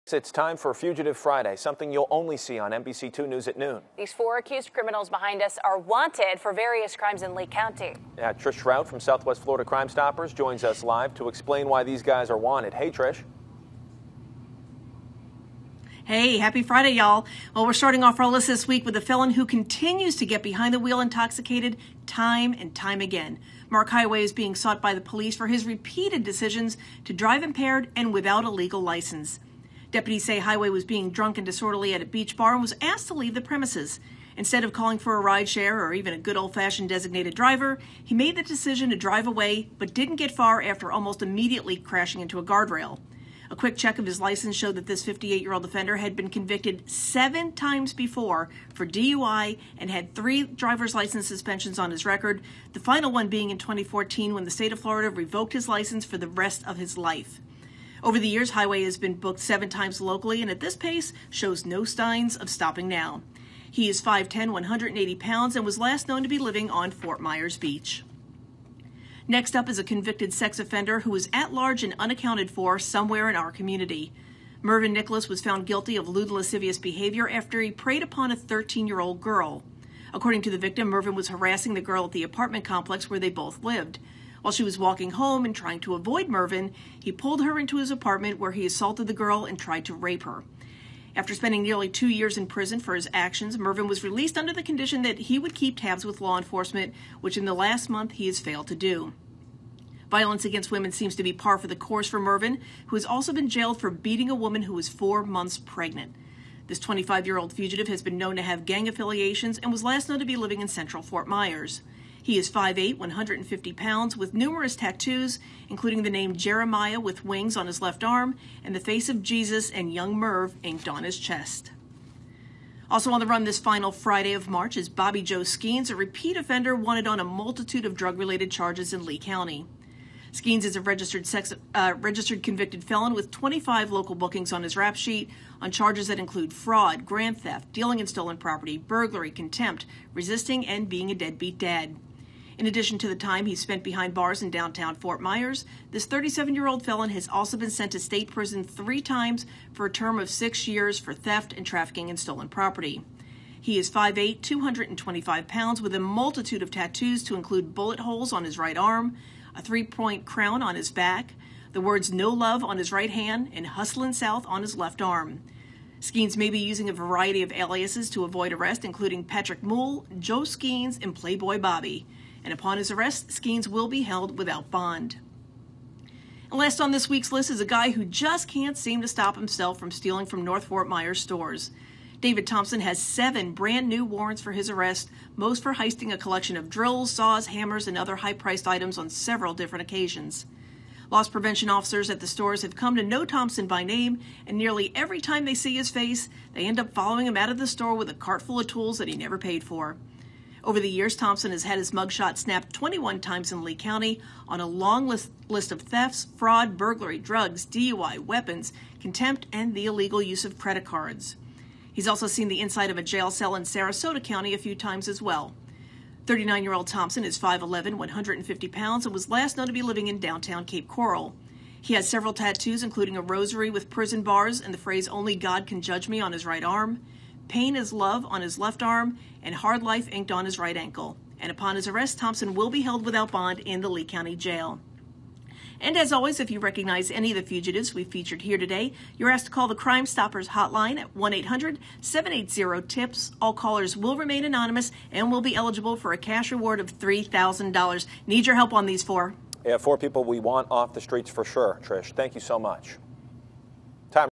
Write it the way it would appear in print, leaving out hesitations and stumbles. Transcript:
It's time for Fugitive Friday, something you'll only see on NBC2 News at noon. These 4 accused criminals behind us are wanted for various crimes in Lee County. Yeah, Trish Shroud from Southwest Florida Crime Stoppers joins us live to explain why these guys are wanted. Hey, Trish. Hey, happy Friday, y'all. Well, we're starting off our list this week with a felon who continues to get behind the wheel intoxicated time and time again. Mark Highway is being sought by the police for his repeated decisions to drive impaired and without a legal license. Deputies say Highway was being drunk and disorderly at a beach bar and was asked to leave the premises. Instead of calling for a ride share or even a good old-fashioned designated driver, he made the decision to drive away but didn't get far after almost immediately crashing into a guardrail. A quick check of his license showed that this 58-year-old offender had been convicted 7 times before for DUI and had 3 driver's license suspensions on his record, the final one being in 2014 when the state of Florida revoked his license for the rest of his life. Over the years, Highway has been booked 7 times locally and at this pace shows no signs of stopping now. He is 5'10", 180 pounds, and was last known to be living on Fort Myers Beach. Next up is a convicted sex offender who is at large and unaccounted for somewhere in our community. Mervyn Nicholas was found guilty of lewd and lascivious behavior after he preyed upon a 13-year-old girl. According to the victim, Mervyn was harassing the girl at the apartment complex where they both lived. While she was walking home and trying to avoid Mervyn, he pulled her into his apartment where he assaulted the girl and tried to rape her. After spending nearly 2 years in prison for his actions, Mervyn was released under the condition that he would keep tabs with law enforcement, which in the last month he has failed to do. Violence against women seems to be par for the course for Mervyn, who has also been jailed for beating a woman who was 4 months pregnant. This 25-year-old fugitive has been known to have gang affiliations and was last known to be living in central Fort Myers. He is 5'8", 150 pounds, with numerous tattoos, including the name Jeremiah with wings on his left arm and the face of Jesus and young Merv inked on his chest. Also on the run this final Friday of March is Bobby Joe Skeens, a repeat offender wanted on a multitude of drug-related charges in Lee County. Skeens is a registered convicted felon with 25 local bookings on his rap sheet on charges that include fraud, grand theft, dealing in stolen property, burglary, contempt, resisting, and being a deadbeat dad. In addition to the time he spent behind bars in downtown Fort Myers, this 37-year-old felon has also been sent to state prison 3 times for a term of 6 years for theft and trafficking in stolen property. He is 5'8", 225 pounds, with a multitude of tattoos to include bullet holes on his right arm, a 3-point crown on his back, the words "No Love" on his right hand, and "Hustlin' South" on his left arm. Skeens may be using a variety of aliases to avoid arrest, including Patrick Moole, Joe Skeens, and Playboy Bobby. And upon his arrest, Skeens will be held without bond. And last on this week's list is a guy who just can't seem to stop himself from stealing from North Fort Myers stores. David Thompson has 7 brand new warrants for his arrest, most for heisting a collection of drills, saws, hammers, and other high-priced items on several different occasions. Loss prevention officers at the stores have come to know Thompson by name, and nearly every time they see his face, they end up following him out of the store with a cart full of tools that he never paid for. Over the years, Thompson has had his mugshot snapped 21 times in Lee County on a long list of thefts, fraud, burglary, drugs, DUI, weapons, contempt, and the illegal use of credit cards. He's also seen the inside of a jail cell in Sarasota County a few times as well. 39-year-old Thompson is 5'11", 150 pounds, and was last known to be living in downtown Cape Coral. He has several tattoos, including a rosary with prison bars and the phrase "Only God Can Judge Me" on his right arm, "Pain is Love" on his left arm, and "Hard Life" inked on his right ankle. And upon his arrest, Thompson will be held without bond in the Lee County Jail. And as always, if you recognize any of the fugitives we've featured here today, you're asked to call the Crime Stoppers hotline at 1-800-780-TIPS. All callers will remain anonymous and will be eligible for a cash reward of $3,000. Need your help on these 4. Yeah, 4 people we want off the streets for sure, Trish. Thank you so much.